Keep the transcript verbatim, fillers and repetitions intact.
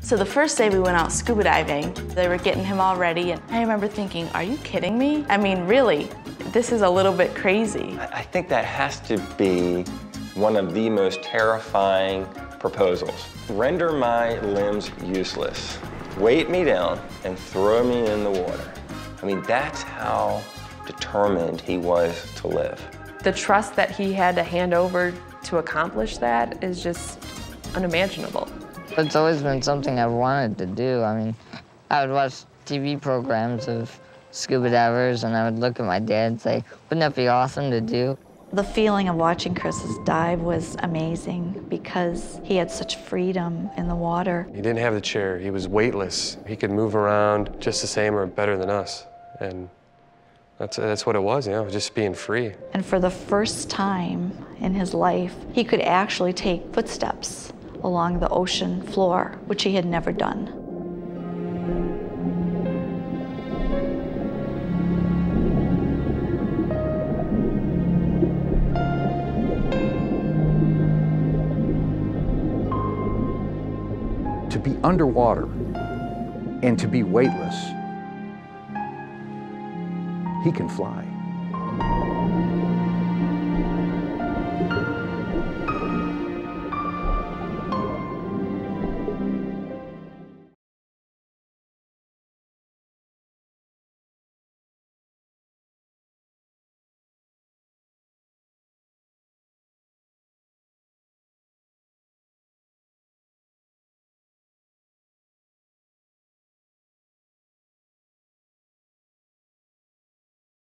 So the first day we went out scuba diving, they were getting him all ready, and I remember thinking, are you kidding me? I mean, really, this is a little bit crazy. I think that has to be one of the most terrifying proposals. Render my limbs useless, weight me down, and throw me in the water. I mean, that's how determined he was to live. The trust that he had to hand over to accomplish that is just unimaginable. It's always been something I've wanted to do. I mean, I would watch T V programs of scuba divers, and I would look at my dad and say, wouldn't that be awesome to do? The feeling of watching Chris's dive was amazing because he had such freedom in the water. He didn't have the chair. He was weightless. He could move around just the same or better than us. And that's, that's what it was, you know, just being free. And for the first time in his life, he could actually take footsteps along the ocean floor, which he had never done. To be underwater and to be weightless, he can fly.